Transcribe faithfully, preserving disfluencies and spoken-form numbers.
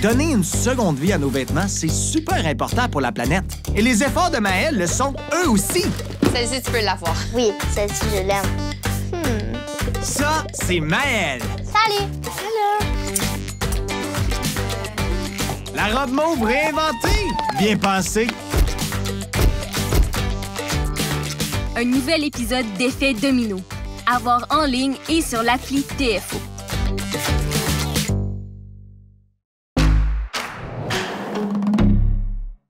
Donner une seconde vie à nos vêtements, c'est super important pour la planète. Et les efforts de Maëlle le sont eux aussi. Celle-ci, tu peux l'avoir. Oui, celle-ci, je l'aime. Hmm. Ça, c'est Maëlle. Salut! Hello! La robe mauve réinventée. Bien pensé. Un nouvel épisode d'Effet Domino. À voir en ligne et sur l'appli T F O.